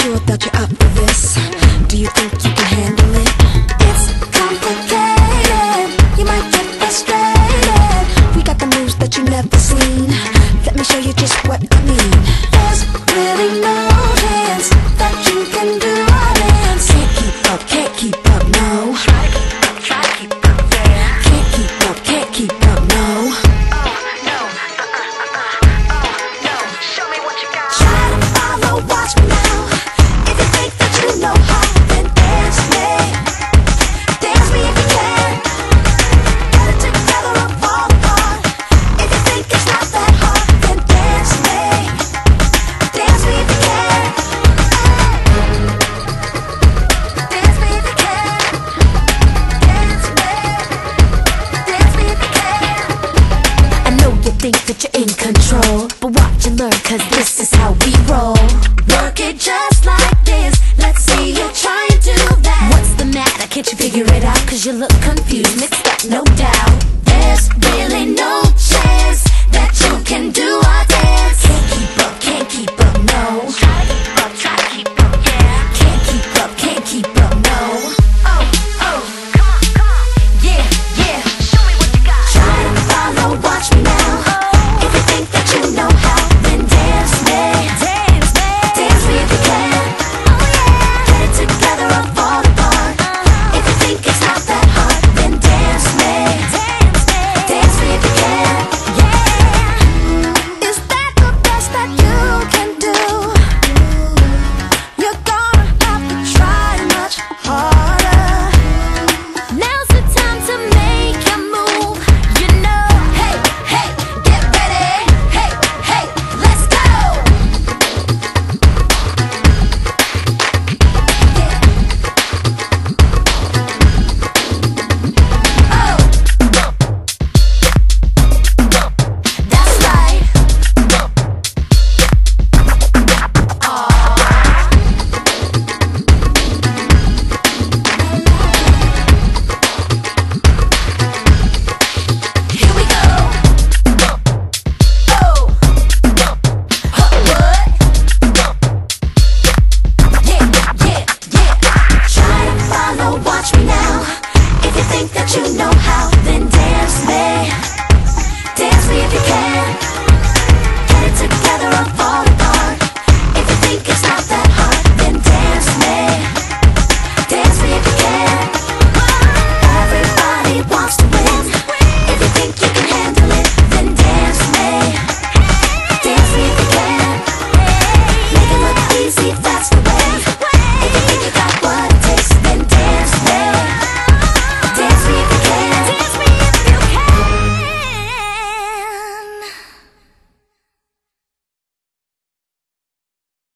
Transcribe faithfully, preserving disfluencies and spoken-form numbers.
sure that you're up for this? Do you think you can handle it? It's complicated, you might get frustrated. We got the moves that you never seen. Let me show you just what I mean. There's really no chance that you can do our dance. Can't keep up, can't keep up, no. Try to keep up, try to keep up, yeah. Can't keep up, can't keep up, no. Oh, no, uh-uh, uh-uh, oh, no. Show me what you got. Try to follow, watch me now. If you think that you know how, then dance me. Dance me if you can. Get it together or fall apart. If you think it's not that hard, then dance me. Dance me if you can. Dance me if you can. Dance me. Dance me if you can. I know you think that you're in control, but watch and learn, cause this is how we roll. Work it just like this. Let's see you try and do that. What's the matter? Can't you figure it out? Cause you look confused, mixed up, no doubt. There's really no chance that you can do